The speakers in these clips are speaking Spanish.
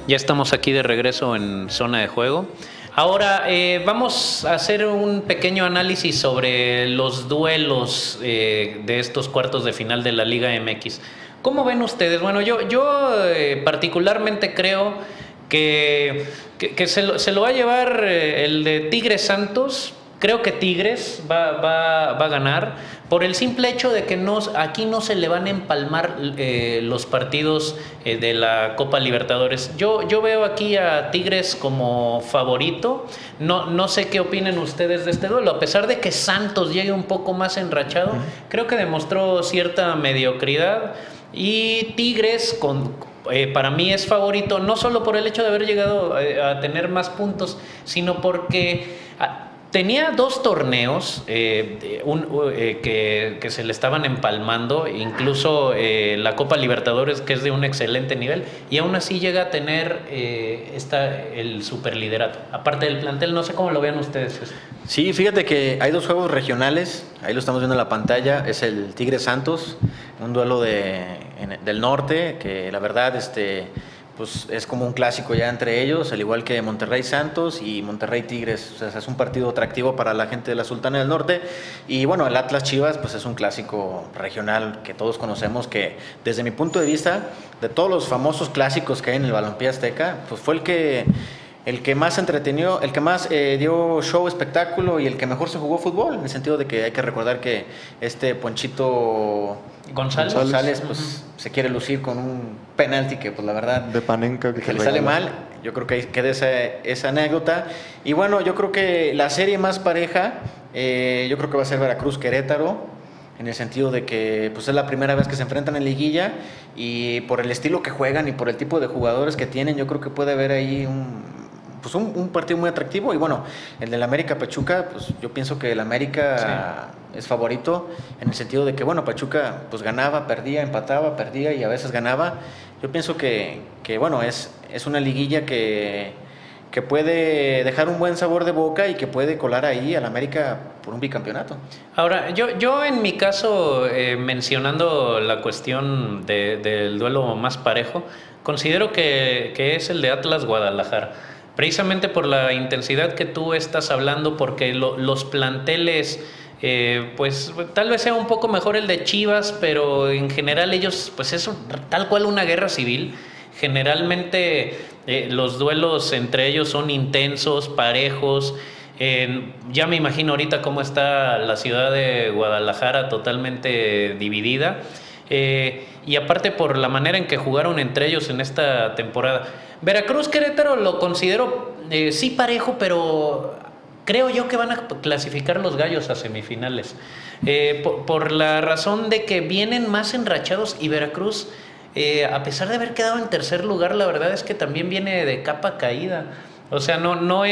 Ya estamos aquí de regreso en zona de juego. Ahora vamos a hacer un pequeño análisis sobre los duelos de estos cuartos de final de la Liga MX. ¿Cómo ven ustedes? Bueno, yo particularmente creo que se lo va a llevar el de Tigres Santos. Creo que Tigres va a ganar por el simple hecho de que aquí no se le van a empalmar los partidos de la Copa Libertadores. Yo veo aquí a Tigres como favorito. No sé qué opinen ustedes de este duelo. A pesar de que Santos llegue un poco más enrachado, creo que demostró cierta mediocridad. Y Tigres para mí es favorito, no solo por el hecho de haber llegado a tener más puntos, sino porque tenía dos torneos que se le estaban empalmando, incluso la Copa Libertadores, que es de un excelente nivel, y aún así llega a tener el superliderato. Aparte del plantel, no sé cómo lo vean ustedes. Sí, fíjate que hay dos juegos regionales, ahí lo estamos viendo en la pantalla, es el Tigres Santos, un duelo del norte, que la verdad pues es como un clásico ya entre ellos, al igual que Monterrey Santos y Monterrey Tigres. O sea, es un partido atractivo para la gente de la Sultana del Norte. Y bueno, el Atlas Chivas pues es un clásico regional que todos conocemos, que desde mi punto de vista, de todos los famosos clásicos que hay en el balompié azteca, pues fue el que más entretenió, el que más dio show, espectáculo, y el que mejor se jugó fútbol, en el sentido de que hay que recordar que Ponchito González pues se quiere lucir con un penalti que pues la verdad de Panenka que le sale mal. Yo creo que queda esa anécdota. Y bueno, yo creo que la serie más pareja, yo creo que va a ser Veracruz Querétaro, en el sentido de que pues es la primera vez que se enfrentan en liguilla, y por el estilo que juegan y por el tipo de jugadores que tienen, yo creo que puede haber ahí un partido muy atractivo. Y bueno, el del América Pachuca, pues yo pienso que el América es favorito, en el sentido de que bueno, Pachuca pues ganaba, perdía, empataba, perdía y a veces ganaba. Yo pienso que bueno, es una liguilla que puede dejar un buen sabor de boca y que puede colar ahí al América por un bicampeonato. Ahora, yo en mi caso, mencionando la cuestión del duelo más parejo, considero que es el de Atlas Guadalajara. Precisamente por la intensidad que tú estás hablando, porque los planteles, pues tal vez sea un poco mejor el de Chivas, pero en general ellos, pues es tal cual una guerra civil. Generalmente los duelos entre ellos son intensos, parejos. Ya me imagino ahorita cómo está la ciudad de Guadalajara, totalmente dividida. Y aparte por la manera en que jugaron entre ellos en esta temporada. Veracruz Querétaro lo considero sí parejo, pero creo yo que van a clasificar los gallos a semifinales. Por la razón de que vienen más enrachados, y Veracruz, a pesar de haber quedado en tercer lugar, la verdad es que también viene de capa caída. O sea, no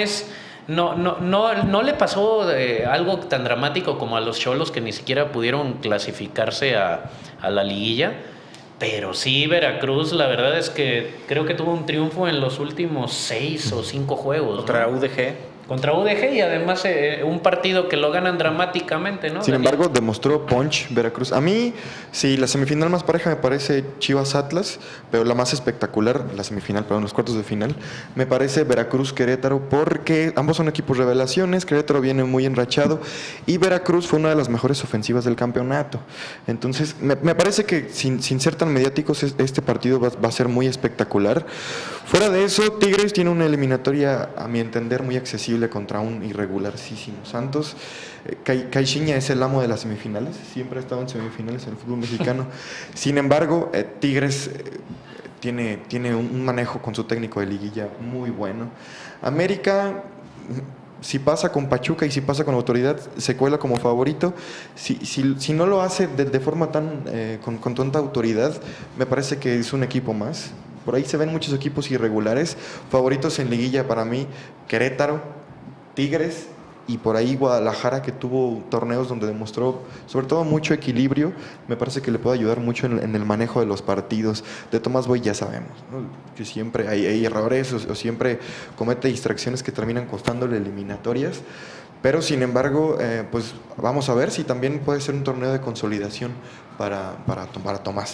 le pasó algo tan dramático como a los Xolos, que ni siquiera pudieron clasificarse a la liguilla. Pero sí, Veracruz, la verdad es que creo que tuvo un triunfo en los últimos 6 o 5 juegos. Contra ¿no? Contra UDG, y además un partido que lo ganan dramáticamente, ¿no? Sin embargo, demostró punch Veracruz. A mí, sí, la semifinal más pareja me parece Chivas Atlas, pero la más espectacular, la semifinal, perdón, los cuartos de final, me parece Veracruz Querétaro, porque ambos son equipos revelaciones. Querétaro viene muy enrachado y Veracruz fue una de las mejores ofensivas del campeonato. Entonces, me parece que sin ser tan mediáticos, este partido va a ser muy espectacular. Fuera de eso, Tigres tiene una eliminatoria, a mi entender, muy accesible contra un irregularísimo Santos. Caixinha es el amo de las semifinales, siempre ha estado en semifinales en el fútbol mexicano. Sin embargo, Tigres tiene un manejo con su técnico de liguilla muy bueno. América, si pasa con Pachuca y si pasa con autoridad, se cuela como favorito. Si no lo hace de forma con tanta autoridad, me parece que es un equipo más. Por ahí se ven muchos equipos irregulares. Favoritos en liguilla para mí, Querétaro, Tigres, y por ahí Guadalajara, que tuvo torneos donde demostró sobre todo mucho equilibrio. Me parece que le puede ayudar mucho en el manejo de los partidos. De Tomás Boy ya sabemos, ¿no? Que siempre hay errores o siempre comete distracciones que terminan costándole eliminatorias. Pero sin embargo, pues vamos a ver si también puede ser un torneo de consolidación para Tomás.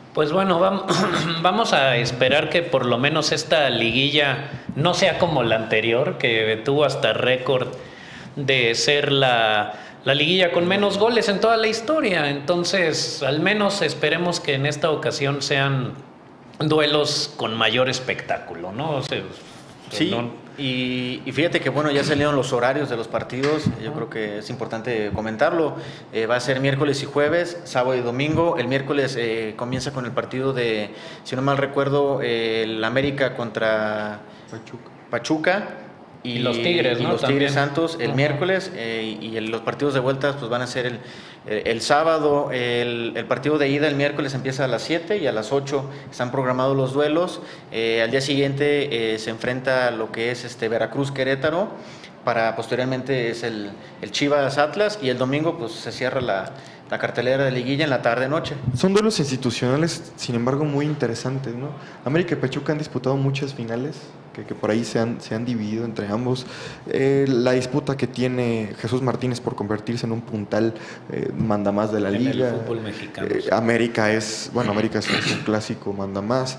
Pues bueno, vamos a esperar que por lo menos esta liguilla no sea como la anterior, que tuvo hasta récord de ser la liguilla con menos goles en toda la historia. Entonces, al menos esperemos que en esta ocasión sean duelos con mayor espectáculo, ¿no? O sea, sí, no... y fíjate que bueno, ya salieron los horarios de los partidos, yo creo que es importante comentarlo. Va a ser miércoles y jueves, sábado y domingo. El miércoles comienza con el partido de, si no mal recuerdo, el América contra Pachuca. Y los Tigres, y ¿no? los También. Tigres Santos el miércoles, los partidos de vuelta pues van a ser el sábado. El partido de ida el miércoles empieza a las 7 y a las 8 están programados los duelos. Al día siguiente se enfrenta lo que es Veracruz Querétaro, para posteriormente es el Chivas Atlas, y el domingo pues se cierra la cartelera de liguilla en la tarde-noche. Son duelos institucionales, sin embargo, muy interesantes, ¿no? América y Pachuca han disputado muchas finales que por ahí se han dividido entre ambos. La disputa que tiene Jesús Martínez por convertirse en un puntal mandamás de la liga. En el fútbol mexicano. América es un clásico mandamás.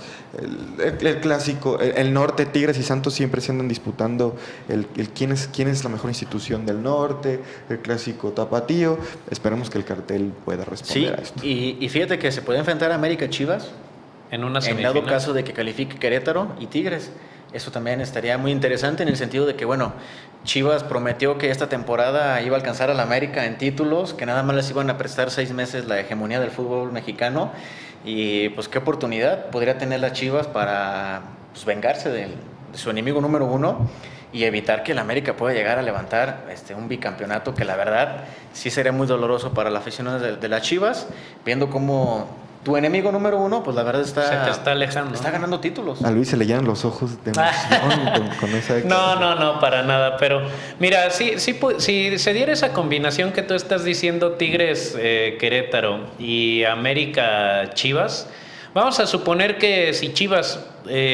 El clásico, el norte, Tigres y Santos siempre se andan disputando quién es la mejor institución del norte, el clásico tapatío. Esperemos que el cartel pueda responder a esto. Y fíjate que se puede enfrentar a América Chivas En una en semifinal. dado caso de que califique Querétaro y Tigres. Eso también estaría muy interesante en el sentido de que, bueno, Chivas prometió que esta temporada iba a alcanzar a la América en títulos, que nada más les iban a prestar 6 meses la hegemonía del fútbol mexicano, y pues qué oportunidad podría tener las Chivas para pues, vengarse de su enemigo número 1 y evitar que la América pueda llegar a levantar un bicampeonato que la verdad sí sería muy doloroso para la afición de las Chivas, viendo cómo tu enemigo número 1, pues la verdad Se te está alejando. está ganando títulos. A Luis se le llenan los ojos de emoción con esa declaración. No, para nada. Pero mira, si se diera esa combinación que tú estás diciendo, Tigres Querétaro y América Chivas, vamos a suponer que si Chivas,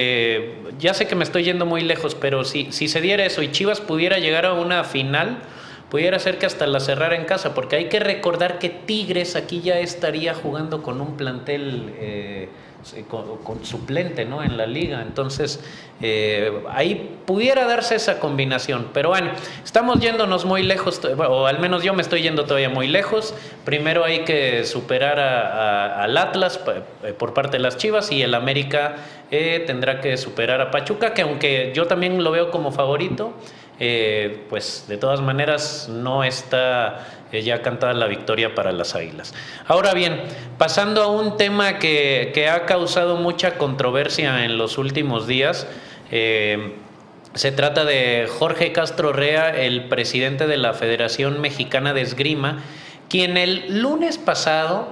ya sé que me estoy yendo muy lejos, pero si se diera eso y Chivas pudiera llegar a una final, pudiera ser que hasta la cerrara en casa, porque hay que recordar que Tigres aquí ya estaría jugando con un plantel con suplente, ¿no?, en la liga. Entonces ahí pudiera darse esa combinación. Pero bueno, estamos yéndonos muy lejos, o al menos yo me estoy yendo todavía muy lejos. Primero hay que superar al Atlas por parte de las Chivas, y el América tendrá que superar a Pachuca, que aunque yo también lo veo como favorito, pues de todas maneras no está ya cantada la victoria para las Águilas. Ahora bien, pasando a un tema que ha causado mucha controversia en los últimos días, se trata de Jorge Castro Rea, el presidente de la Federación Mexicana de Esgrima, quien el lunes pasado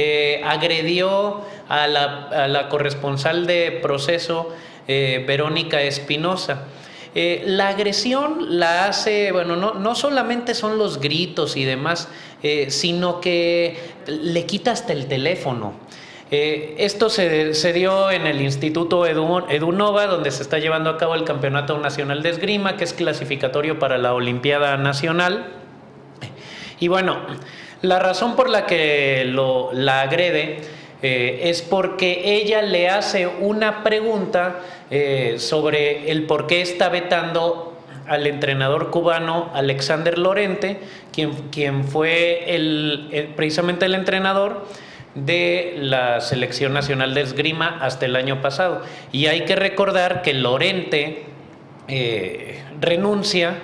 agredió a la corresponsal de Proceso, Verónica Espinosa. La agresión la hace, bueno, no solamente son los gritos y demás, sino que le quita hasta el teléfono. Esto se dio en el Instituto Edunova, donde se está llevando a cabo el Campeonato Nacional de Esgrima, que es clasificatorio para la Olimpiada Nacional. Y bueno, la razón por la que la agrede es porque ella le hace una pregunta sobre el por qué está vetando al entrenador cubano Alexander Lorente, quien fue precisamente el entrenador de la Selección Nacional de Esgrima hasta el año pasado. Y hay que recordar que Lorente renuncia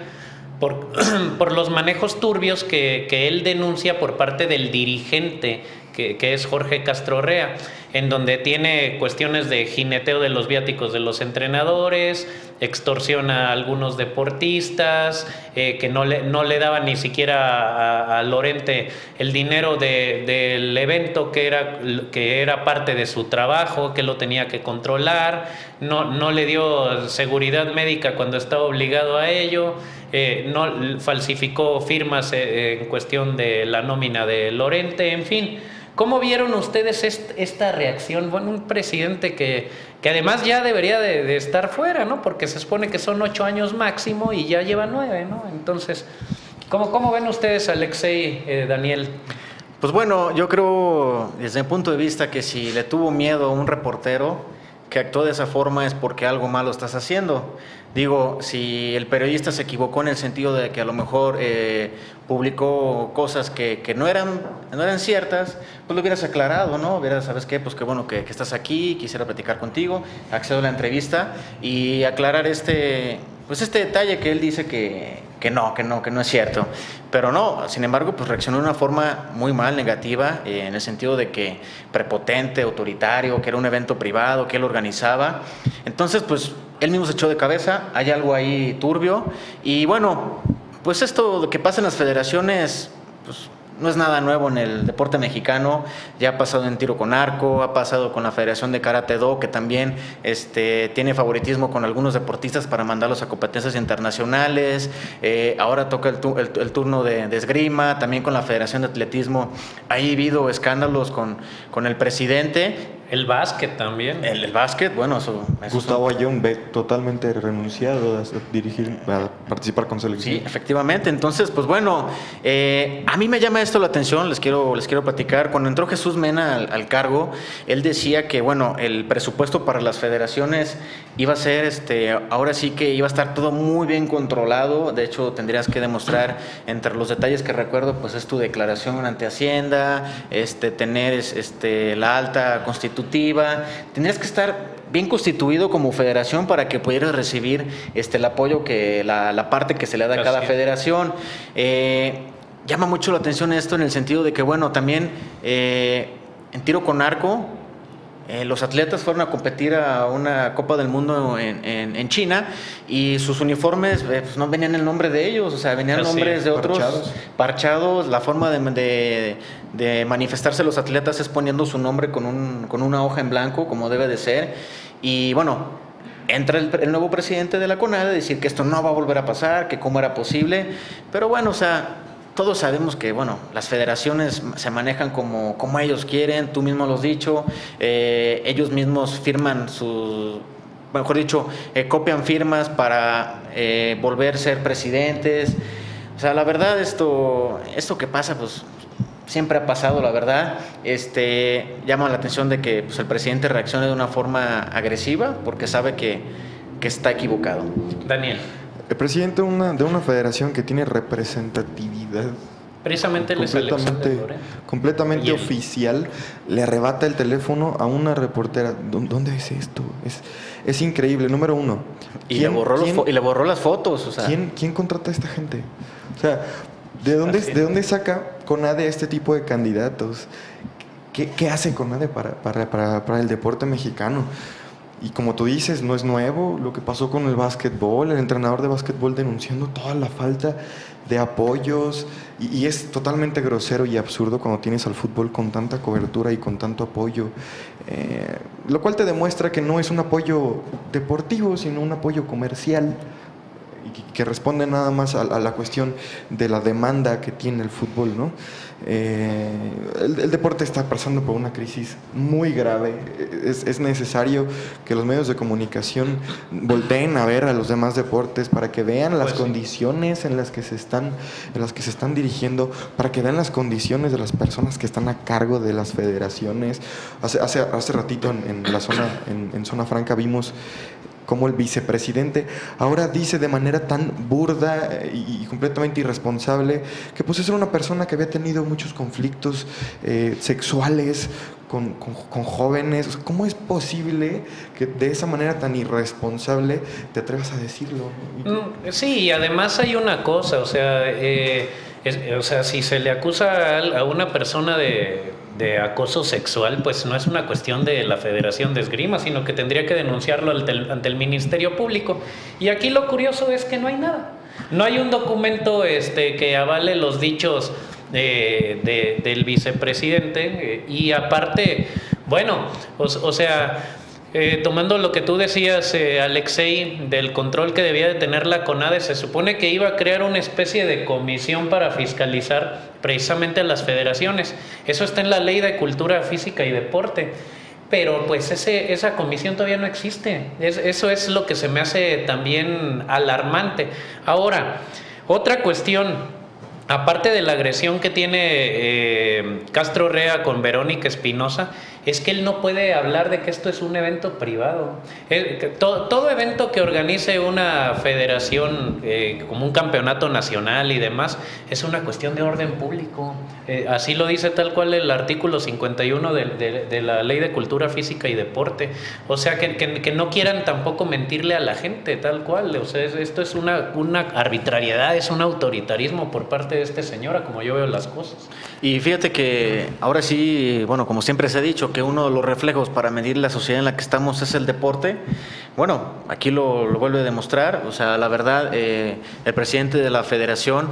por los manejos turbios que él denuncia por parte del dirigente que es Jorge Castro Rea, en donde tiene cuestiones de jineteo de los viáticos de los entrenadores, extorsiona a algunos deportistas, que no le daban ni siquiera a Lorente el dinero del evento que era parte de su trabajo, que lo tenía que controlar, no le dio seguridad médica cuando estaba obligado a ello, no falsificó firmas en cuestión de la nómina de Lorente, en fin. ¿Cómo vieron ustedes esta reacción? Bueno, un presidente que además ya debería de estar fuera, ¿no? Porque se supone que son 8 años máximo y ya lleva 9, ¿no? Entonces, ¿cómo ven ustedes, Alexei, Daniel? Pues bueno, yo creo desde mi punto de vista que si le tuvo miedo a un reportero que actuó de esa forma es porque algo malo estás haciendo. Digo, si el periodista se equivocó en el sentido de que a lo mejor publicó cosas que no eran ciertas, pues lo hubieras aclarado, ¿no? Hubieras, ¿sabes qué? Pues qué bueno que estás aquí, quisiera platicar contigo, accedo a la entrevista y aclarar pues este detalle que él dice que no es cierto. Pero no, sin embargo, pues reaccionó de una forma muy mal, negativa, en el sentido de que prepotente, autoritario, que era un evento privado, que él organizaba. Entonces, pues él mismo se echó de cabeza, hay algo ahí turbio. Y bueno, pues esto que pasa en las federaciones, pues no es nada nuevo en el deporte mexicano, ya ha pasado en tiro con arco, ha pasado con la Federación de Karate Do, que también tiene favoritismo con algunos deportistas para mandarlos a competencias internacionales, ahora toca el turno de esgrima, también con la Federación de Atletismo, ha habido escándalos con el presidente. El básquet también. El básquet, bueno, eso Gustavo Ayón ve totalmente renunciado a participar con selección. Sí, efectivamente. Entonces, pues bueno, a mí me llama esto la atención, les quiero platicar. Cuando entró Jesús Mena al cargo, él decía que, bueno, el presupuesto para las federaciones iba a ser, ahora sí que iba a estar todo muy bien controlado. De hecho, tendrías que demostrar, entre los detalles que recuerdo, pues es tu declaración ante Hacienda, tener la alta constitutiva. Tendrías que estar bien constituido como federación para que pudieras recibir el apoyo que la parte que se le da a cada federación. Llama mucho la atención esto en el sentido de que, bueno, también en tiro con arco, los atletas fueron a competir a una Copa del Mundo en China y sus uniformes pues no venían el nombre de ellos, o sea, venían nombres de otros parchados. La forma de manifestarse los atletas es poniendo su nombre con una hoja en blanco, como debe de ser. Y bueno, entra el nuevo presidente de la CONADE a decir que esto no va a volver a pasar, que cómo era posible, pero bueno, o sea, todos sabemos que, bueno, las federaciones se manejan como ellos quieren, tú mismo lo has dicho, ellos mismos firman mejor dicho, copian firmas para volver a ser presidentes. O sea, la verdad, esto que pasa, pues siempre ha pasado, la verdad. Llama la atención de que pues, el presidente reaccione de una forma agresiva porque sabe que está equivocado. Daniel. El presidente de una federación que tiene representatividad precisamente completamente oficial, le arrebata el teléfono a una reportera. ¿Dónde es esto? Es increíble. Número uno. Y le borró las fotos. O sea. ¿Quién contrata a esta gente? O sea, ¿de dónde saca CONADE este tipo de candidatos? ¿Qué hace CONADE para el deporte mexicano? Y como tú dices, no es nuevo lo que pasó con el básquetbol, el entrenador de básquetbol denunciando toda la falta de apoyos, y es totalmente grosero y absurdo cuando tienes al fútbol con tanta cobertura y con tanto apoyo, lo cual te demuestra que no es un apoyo deportivo, sino un apoyo comercial, y que responde nada más a la cuestión de la demanda que tiene el fútbol, ¿no? El deporte está pasando por una crisis muy grave. Es necesario que los medios de comunicación volteen a ver a los demás deportes para que vean las condiciones en las que se están dirigiendo, para que vean las condiciones de las personas que están a cargo de las federaciones. Hace ratito en la zona, en Zona Franca, vimos como el vicepresidente ahora dice de manera tan burda y completamente irresponsable que pues era una persona que había tenido muchos conflictos sexuales con jóvenes. O sea, ¿cómo es posible que de esa manera tan irresponsable te atrevas a decirlo? Sí, y además hay una cosa, o sea, si se le acusa a una persona de acoso sexual, pues no es una cuestión de la Federación de Esgrima, sino que tendría que denunciarlo ante el Ministerio Público. Y aquí lo curioso es que no hay nada. No hay un documento que avale los dichos del vicepresidente. Y aparte, bueno, o sea, tomando lo que tú decías, Alexei, del control que debía de tener la CONADE, se supone que iba a crear una especie de comisión para fiscalizar precisamente a las federaciones. Eso está en la Ley de Cultura Física y Deporte, pero pues esa comisión todavía no existe. Eso es lo que se me hace también alarmante. Ahora, otra cuestión aparte de la agresión que tiene Castro Rea con Verónica Espinosa, es que él no puede hablar de que esto es un evento privado. Todo evento que organice una federación, como un campeonato nacional y demás, es una cuestión de orden público. Así lo dice tal cual el artículo 51 de la Ley de Cultura Física y Deporte. O sea, que no quieran tampoco mentirle a la gente, tal cual. O sea, esto es una arbitrariedad, es un autoritarismo por parte de este señora, como yo veo las cosas. Y fíjate que ahora sí, bueno, como siempre se ha dicho, que uno de los reflejos para medir la sociedad en la que estamos es el deporte. Bueno, aquí lo vuelve a demostrar. O sea, la verdad, el presidente de la federación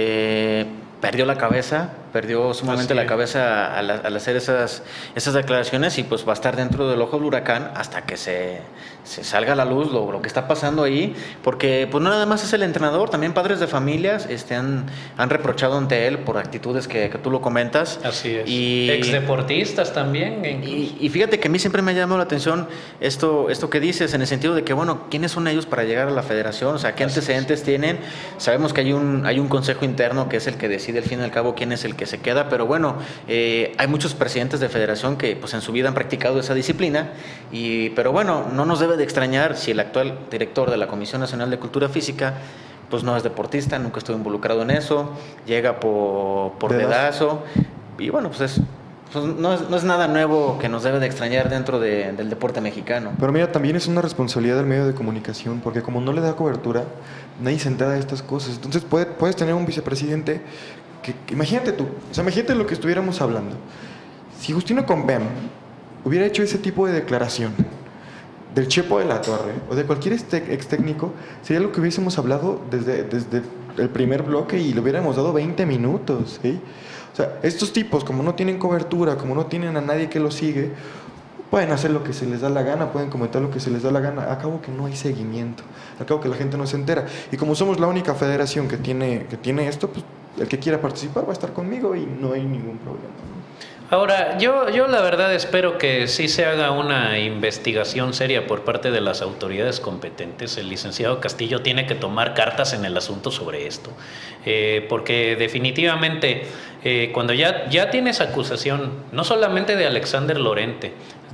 perdió la cabeza, perdió sumamente la cabeza al hacer esas declaraciones, y pues va a estar dentro del ojo del huracán hasta que se salga a la luz lo que está pasando ahí, porque pues no nada más es el entrenador, también padres de familias han reprochado ante él por actitudes que tú lo comentas. Así es. Y exdeportistas también. Y fíjate que a mí siempre me ha llamado la atención esto que dices, en el sentido de que, bueno, ¿quiénes son ellos para llegar a la federación? O sea, ¿qué antecedentes tienen? Sabemos que hay un consejo interno que es el que decide al fin y al cabo quién es el que se queda, pero bueno, hay muchos presidentes de federación que pues en su vida han practicado esa disciplina, pero bueno, no nos debe de extrañar si el actual director de la Comisión Nacional de Cultura Física pues no es deportista, nunca estuvo involucrado en eso, llega por dedazo, y bueno, pues no es nada nuevo que nos debe de extrañar dentro del deporte mexicano. Pero mira, también es una responsabilidad del medio de comunicación, porque como no le da cobertura, nadie se entera de estas cosas. Entonces puedes tener un vicepresidente que imagínate tú, o sea, imagínate lo que estuviéramos hablando. Si Justino Combem hubiera hecho ese tipo de declaración del Chepo de la Torre o de cualquier ex técnico, sería lo que hubiésemos hablado desde el primer bloque, y le hubiéramos dado 20 minutos, ¿sí? O sea, estos tipos, como no tienen cobertura, como no tienen a nadie que los sigue, pueden hacer lo que se les da la gana, pueden comentar lo que se les da la gana. A cabo que no hay seguimiento, a cabo que la gente no se entera. Y como somos la única federación que tiene esto, pues el que quiera participar va a estar conmigo y no hay ningún problema. Ahora, yo la verdad espero que sí se haga una investigación seria por parte de las autoridades competentes. El licenciado Castillo tiene que tomar cartas en el asunto sobre esto, porque definitivamente cuando ya tienes acusación, no solamente de Alexander Lorente,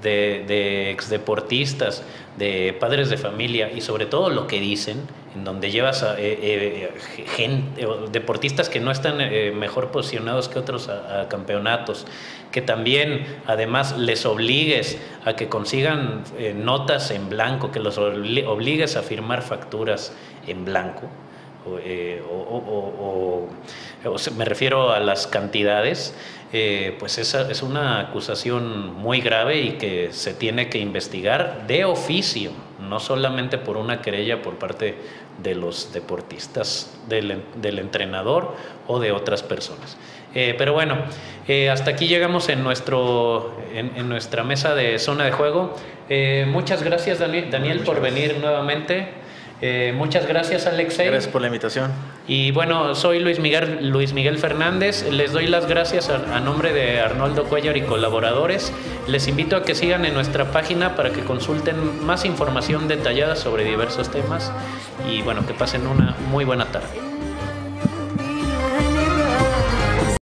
de exdeportistas, de padres de familia, y sobre todo lo que dicen, en donde llevas a deportistas que no están mejor posicionados que otros a campeonatos, que también además les obligues a que consigan notas en blanco, que los obligues a firmar facturas en blanco, me refiero a las cantidades. Pues esa es una acusación muy grave y que se tiene que investigar de oficio, no solamente por una querella por parte de los deportistas, del entrenador o de otras personas. Pero bueno, hasta aquí llegamos en nuestra mesa de zona de juego. Muchas gracias, Daniel, por venir nuevamente. Muchas gracias, Alexei. Gracias por la invitación. Y bueno, soy Luis Miguel Fernández. Les doy las gracias a nombre de Arnoldo Cuellar y colaboradores. Les invito a que sigan en nuestra página para que consulten más información detallada sobre diversos temas. Y bueno, que pasen una muy buena tarde.